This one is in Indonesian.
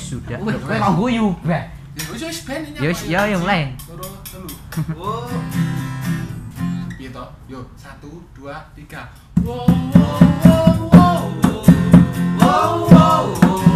sudah. Kowe mau guyu, Beh. Wis ben ini. Ya yang mulai. Loro, telu. Oh. Piye to? Yo, 1 2 3. Wow wow wow wow. Wow wow wow.